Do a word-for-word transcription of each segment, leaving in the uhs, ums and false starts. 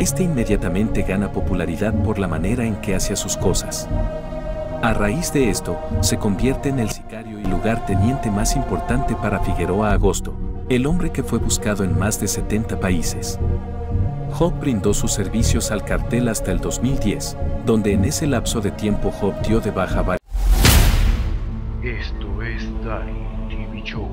Este inmediatamente gana popularidad por la manera en que hacía sus cosas. A raíz de esto, se convierte en el sicario y lugarteniente más importante para Figueroa Agosto, el hombre que fue buscado en más de setenta países. Job brindó sus servicios al cartel hasta el dos mil diez, donde en ese lapso de tiempo Job dio de baja varios. Esto es Daddy T V Show.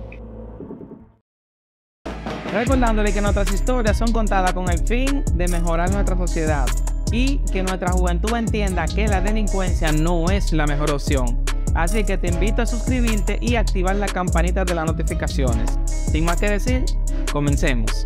Recordándole que nuestras historias son contadas con el fin de mejorar nuestra sociedad y que nuestra juventud entienda que la delincuencia no es la mejor opción. Así que te invito a suscribirte y activar la campanita de las notificaciones. Sin más que decir, comencemos.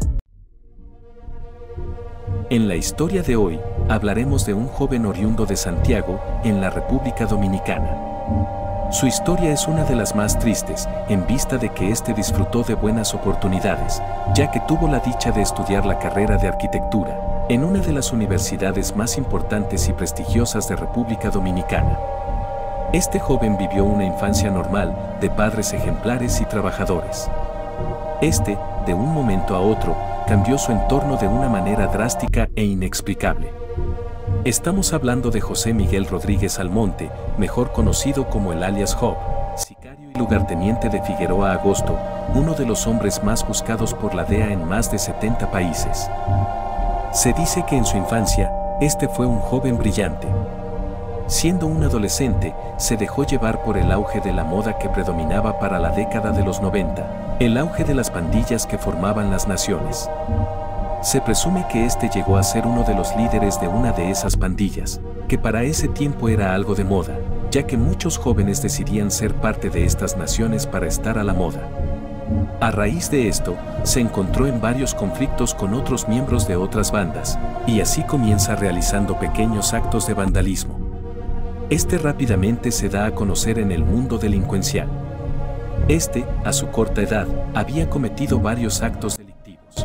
En la historia de hoy, hablaremos de un joven oriundo de Santiago, en la República Dominicana. Su historia es una de las más tristes, en vista de que éste disfrutó de buenas oportunidades, ya que tuvo la dicha de estudiar la carrera de arquitectura, en una de las universidades más importantes y prestigiosas de República Dominicana. Este joven vivió una infancia normal, de padres ejemplares y trabajadores. Este, de un momento a otro, cambió su entorno de una manera drástica e inexplicable. Estamos hablando de José Miguel Rodríguez Almonte, mejor conocido como el alias Job, sicario y lugarteniente de Figueroa Agosto, uno de los hombres más buscados por la D E A en más de setenta países. Se dice que en su infancia, este fue un joven brillante. Siendo un adolescente, se dejó llevar por el auge de la moda que predominaba para la década de los noventa, el auge de las pandillas que formaban las naciones. Se presume que este llegó a ser uno de los líderes de una de esas pandillas, que para ese tiempo era algo de moda, ya que muchos jóvenes decidían ser parte de estas naciones para estar a la moda. A raíz de esto, se encontró en varios conflictos con otros miembros de otras bandas, y así comienza realizando pequeños actos de vandalismo. Este rápidamente se da a conocer en el mundo delincuencial. Este, a su corta edad, había cometido varios actos delictivos.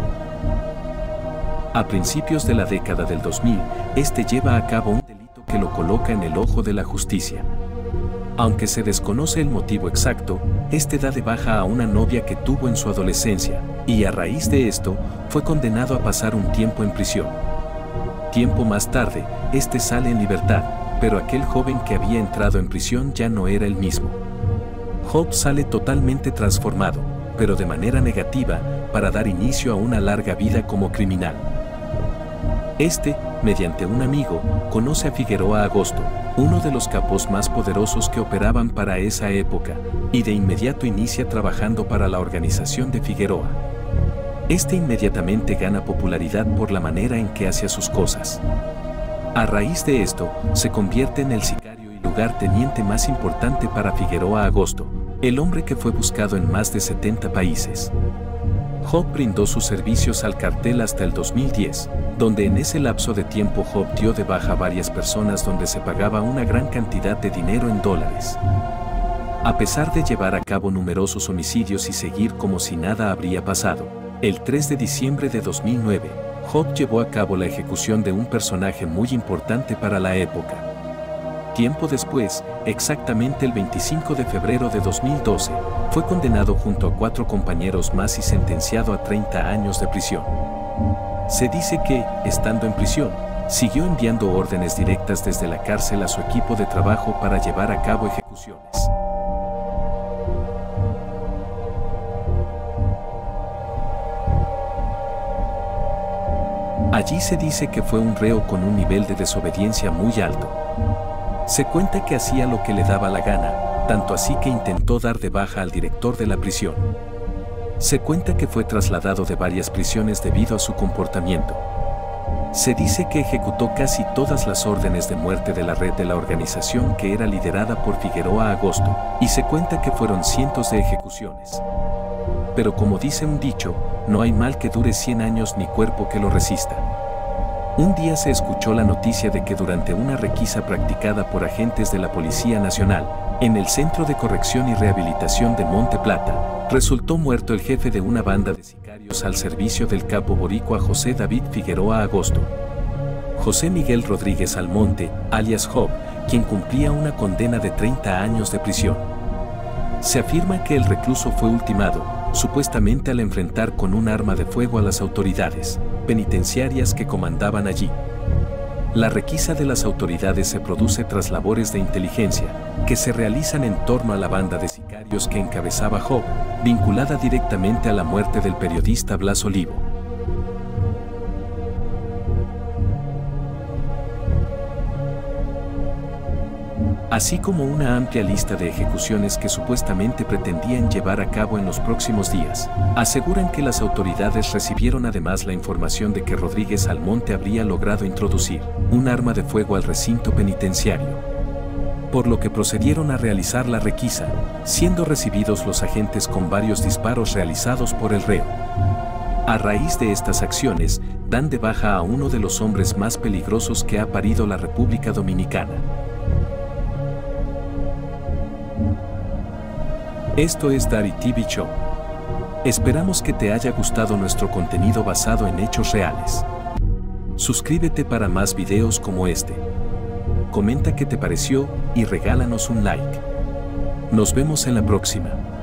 A principios de la década del dos mil, este lleva a cabo un delito que lo coloca en el ojo de la justicia. Aunque se desconoce el motivo exacto, este da de baja a una novia que tuvo en su adolescencia, y a raíz de esto, fue condenado a pasar un tiempo en prisión. Tiempo más tarde, este sale en libertad, pero aquel joven que había entrado en prisión ya no era el mismo. Job sale totalmente transformado, pero de manera negativa, para dar inicio a una larga vida como criminal. Este, mediante un amigo, conoce a Figueroa Agosto, uno de los capos más poderosos que operaban para esa época, y de inmediato inicia trabajando para la organización de Figueroa. Este inmediatamente gana popularidad por la manera en que hacía sus cosas. A raíz de esto, se convierte en el sicario y lugarteniente más importante para Figueroa Agosto, el hombre que fue buscado en más de setenta países. Job brindó sus servicios al cartel hasta el dos mil diez, donde en ese lapso de tiempo Job dio de baja a varias personas donde se pagaba una gran cantidad de dinero en dólares. A pesar de llevar a cabo numerosos homicidios y seguir como si nada habría pasado, el tres de diciembre de dos mil nueve, Job llevó a cabo la ejecución de un personaje muy importante para la época. Tiempo después, exactamente el veinticinco de febrero de dos mil doce, fue condenado junto a cuatro compañeros más y sentenciado a treinta años de prisión. Se dice que, estando en prisión, siguió enviando órdenes directas desde la cárcel a su equipo de trabajo para llevar a cabo ejecuciones. Allí se dice que fue un reo con un nivel de desobediencia muy alto. Se cuenta que hacía lo que le daba la gana, tanto así que intentó dar de baja al director de la prisión. Se cuenta que fue trasladado de varias prisiones debido a su comportamiento. Se dice que ejecutó casi todas las órdenes de muerte de la red de la organización que era liderada por Figueroa Agosto, y se cuenta que fueron cientos de ejecuciones. Pero como dice un dicho, no hay mal que dure cien años ni cuerpo que lo resista. Un día se escuchó la noticia de que durante una requisa practicada por agentes de la Policía Nacional, en el Centro de Corrección y Rehabilitación de Monte Plata, resultó muerto el jefe de una banda de sicarios al servicio del capo boricua José David Figueroa Agosto. José Miguel Rodríguez Almonte, alias Job, quien cumplía una condena de treinta años de prisión. Se afirma que el recluso fue ultimado, supuestamente al enfrentar con un arma de fuego a las autoridades penitenciarias que comandaban allí. La requisa de las autoridades se produce tras labores de inteligencia que se realizan en torno a la banda de sicarios que encabezaba Job, vinculada directamente a la muerte del periodista Blas Olivo. Así como una amplia lista de ejecuciones que supuestamente pretendían llevar a cabo en los próximos días. Aseguran que las autoridades recibieron además la información de que Rodríguez Almonte habría logrado introducir un arma de fuego al recinto penitenciario, por lo que procedieron a realizar la requisa, siendo recibidos los agentes con varios disparos realizados por el reo. A raíz de estas acciones, dan de baja a uno de los hombres más peligrosos que ha parido la República Dominicana. Esto es Dari T V Show. Esperamos que te haya gustado nuestro contenido basado en hechos reales. Suscríbete para más videos como este. Comenta qué te pareció y regálanos un like. Nos vemos en la próxima.